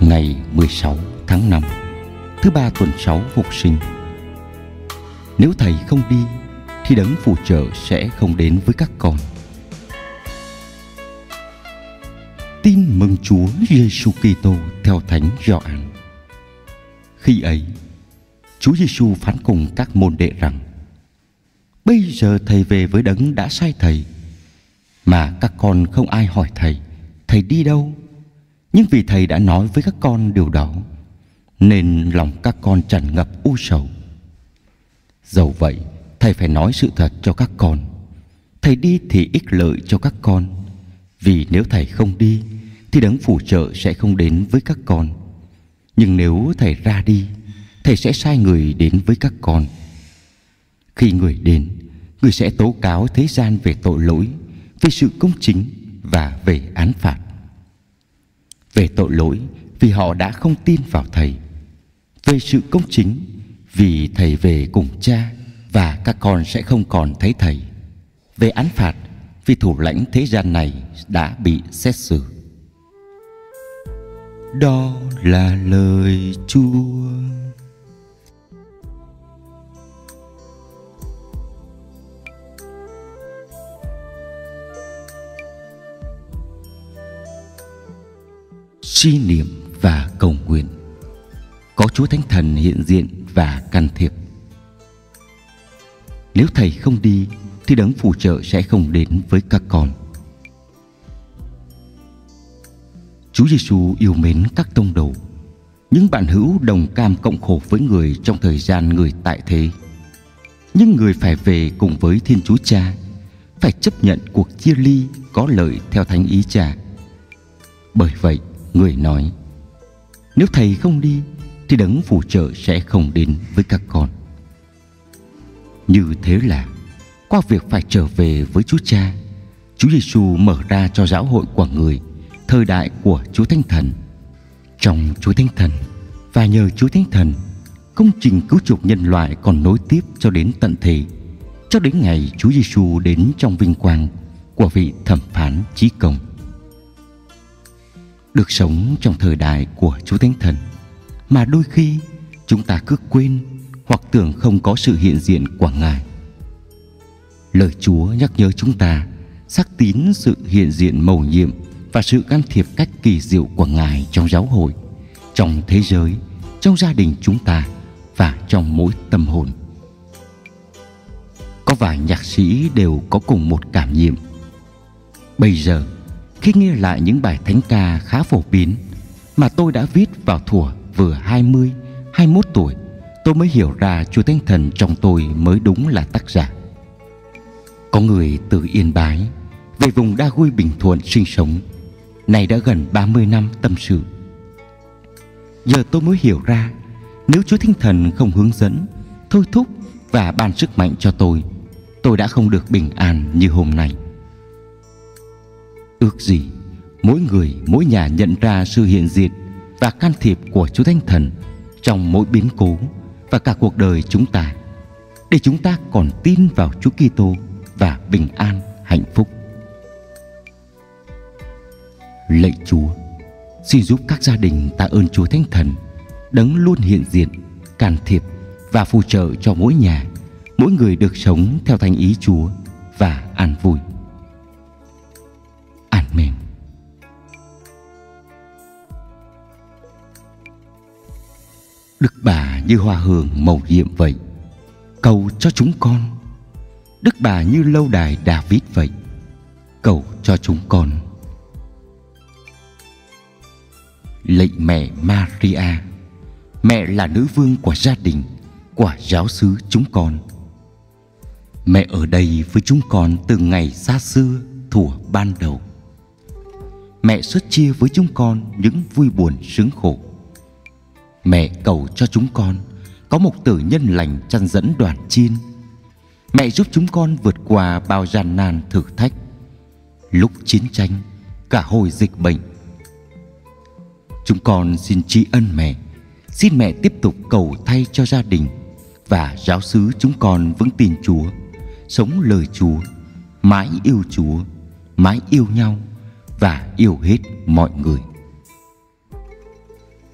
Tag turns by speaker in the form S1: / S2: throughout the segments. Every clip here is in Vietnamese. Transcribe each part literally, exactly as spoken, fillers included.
S1: Ngày mười sáu tháng năm, thứ ba tuần sáu phục sinh. Nếu thầy không đi thì đấng phù trợ sẽ không đến với các con. Tin mừng Chúa Giêsu Kitô theo Thánh Gioan. Khi ấy, Chúa Giêsu phán cùng các môn đệ rằng: bây giờ thầy về với đấng đã sai thầy, mà các con không ai hỏi thầy, thầy đi đâu? Nhưng vì thầy đã nói với các con điều đó, nên lòng các con tràn ngập u sầu. Dẫu vậy, thầy phải nói sự thật cho các con. Thầy đi thì ích lợi cho các con, vì nếu thầy không đi thì đấng phù trợ sẽ không đến với các con. Nhưng nếu thầy ra đi, thầy sẽ sai người đến với các con. Khi người đến, người sẽ tố cáo thế gian về tội lỗi, về sự công chính và về án phạt. Về tội lỗi, vì họ đã không tin vào thầy. Về sự công chính, vì thầy về cùng Cha và các con sẽ không còn thấy thầy. Về án phạt, vì thủ lãnh thế gian này đã bị xét xử. Đó là lời Chúa. Suy niệm và cầu nguyện. Có Chúa Thánh Thần hiện diện và can thiệp. Nếu thầy không đi thì đấng phù trợ sẽ không đến với các con. Chúa Giêsu yêu mến các tông đồ, những bạn hữu đồng cam cộng khổ với người trong thời gian người tại thế. Nhưng người phải về cùng với Thiên Chúa Cha, phải chấp nhận cuộc chia ly có lợi theo thánh ý Cha. Bởi vậy, người nói: nếu thầy không đi thì đấng phù trợ sẽ không đến với các con. Như thế là qua việc phải trở về với Chúa Cha, Chúa Giêsu mở ra cho giáo hội của người thời đại của Chúa Thánh Thần. Trong Chúa Thánh Thần và nhờ Chúa Thánh Thần, công trình cứu chuộc nhân loại còn nối tiếp cho đến tận thế, cho đến ngày Chúa Giêsu đến trong vinh quang của vị thẩm phán chí công. Được sống trong thời đại của Chúa Thánh Thần mà đôi khi chúng ta cứ quên hoặc tưởng không có sự hiện diện của Ngài. Lời Chúa nhắc nhở chúng ta xác tín sự hiện diện mầu nhiệm và sự can thiệp cách kỳ diệu của Ngài trong giáo hội, trong thế giới, trong gia đình chúng ta và trong mỗi tâm hồn. Có vài nhạc sĩ đều có cùng một cảm nhiệm. Bây giờ, khi nghe lại những bài thánh ca khá phổ biến mà tôi đã viết vào thuở vừa hai mươi, hai mươi mốt tuổi, tôi mới hiểu ra Chúa Thánh Thần trong tôi mới đúng là tác giả. Có người từ Yên Bái về vùng Đa Gui Bình Thuận sinh sống, nay đã gần ba mươi năm tâm sự. Giờ tôi mới hiểu ra, nếu Chúa Thánh Thần không hướng dẫn, thôi thúc và ban sức mạnh cho tôi, tôi đã không được bình an như hôm nay. Ước gì mỗi người, mỗi nhà nhận ra sự hiện diện và can thiệp của Chúa Thánh Thần trong mỗi biến cố và cả cuộc đời chúng ta, để chúng ta còn tin vào Chúa Kitô và bình an, hạnh phúc. Lạy Chúa, xin giúp các gia đình tạ ơn Chúa Thánh Thần, đấng luôn hiện diện, can thiệp và phù trợ cho mỗi nhà, mỗi người được sống theo thánh ý Chúa và an vui. Amen. Đức Bà như hoa hương mầu nhiệm vậy, cầu cho chúng con. Đức Bà như lâu đài David vậy, cầu cho chúng con. Lạy mẹ Maria, mẹ là nữ vương của gia đình, của giáo xứ chúng con. Mẹ ở đây với chúng con từ ngày xa xưa, thuở ban đầu. Mẹ sớt chia với chúng con những vui buồn sướng khổ. Mẹ cầu cho chúng con có một tử nhân lành chăn dẫn đoàn chiên. Mẹ giúp chúng con vượt qua bao gian nan thử thách, lúc chiến tranh, cả hồi dịch bệnh. Chúng con xin tri ân mẹ, xin mẹ tiếp tục cầu thay cho gia đình và giáo xứ chúng con vững tin Chúa, sống lời Chúa, mãi yêu Chúa, mãi yêu nhau và yêu hết mọi người.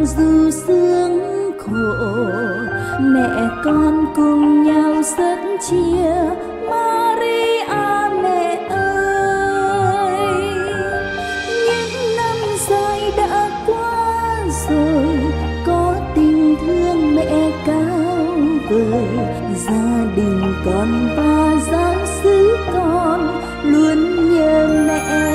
S2: buồn dù sướng khổ, mẹ con cùng nhau rất chia. Maria mẹ ơi, những năm dài đã qua rồi, có tình thương mẹ cao vời. Gia đình con và giáo xứ con luôn nhớ mẹ.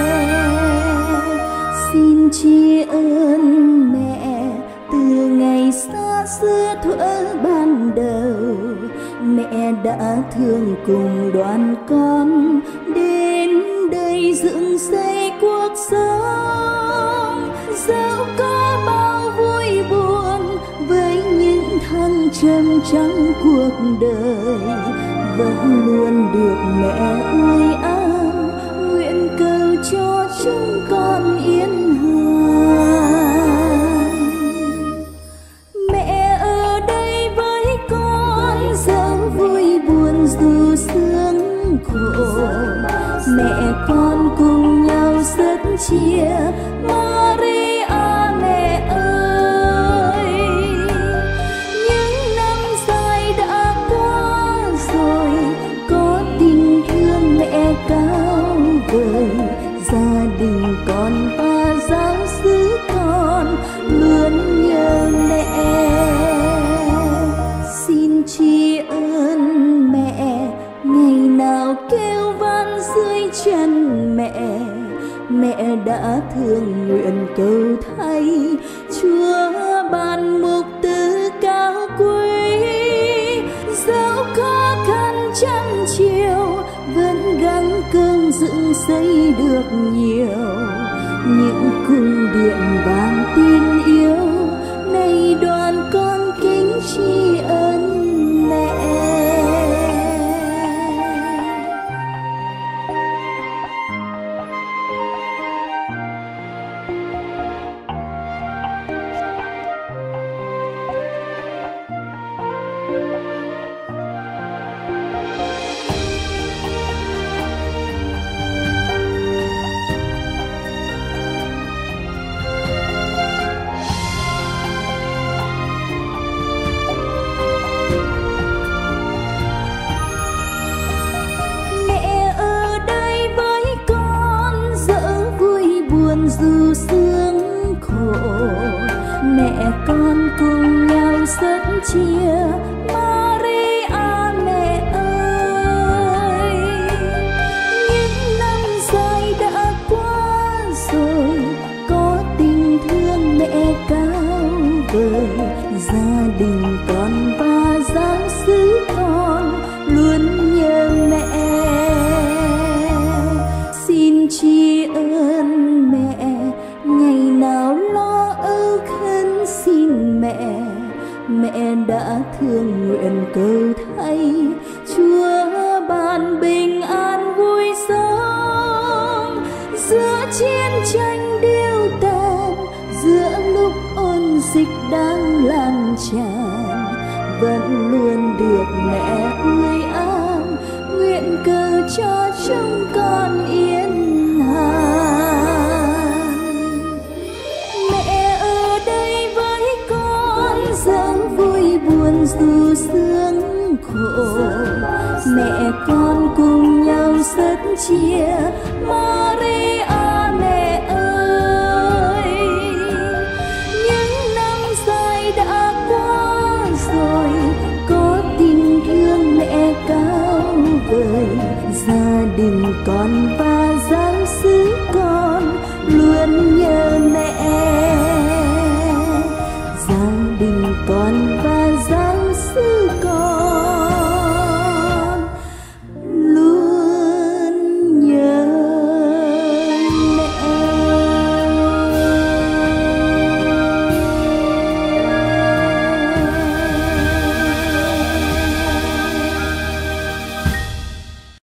S2: Xin tri ân mẹ từ ngày xa xưa thuở ban đầu, mẹ đã thương cùng đoàn con đến đây dựng xây cuộc sống. Dẫu có bao vui buồn với những thăng trầm trong cuộc đời, vẫn luôn được mẹ ơi áo. Nguyện cầu cho chúng con yên hòa. Mẹ ở đây với con, dẫu vui buồn dù sướng khổ, mẹ con cùng nhau rất chia. Maria mẹ ơi, những năm dài đã qua rồi, có tình thương mẹ cao vời. Gia đình con và giáo xứ con luôn nhớ mẹ. Xin tri ân mẹ, ngày nào kêu van dưới chân mẹ. Mẹ đã thương nguyện cầu thay, Chúa ban mục tử cao quý. Dẫu khó khăn trăm chiều, vẫn gắng cơn dựng xây được nhiều. Những cung điện vàng tin yêu, nay đoàn con kính tri ân mẹ. Dù sướng khổ, mẹ con cùng nhau rất chia. Maria mẹ ơi, những năm dài đã qua rồi, có tình thương mẹ cao vời. Gia đình con và giáo xứ con luôn nhớ mẹ. Xin tri ân mẹ, ngày nào lo âu khấn xin mẹ. Mẹ đã thương nguyện cầu thay, Chúa ban bình an vui sống. Giữa chiến tranh điêu tàn, giữa lúc ôn dịch đang lan tràn, vẫn luôn được mẹ ơi an. Nguyện cầu cho chúng con yên hàn. Mẹ ở đây với con, dẫu vui buồn dù sướng khổ, mẹ con cùng nhau rất chia. Maria mẹ ơi, những năm dài đã qua rồi, có tình thương mẹ cao vời. Gia đình con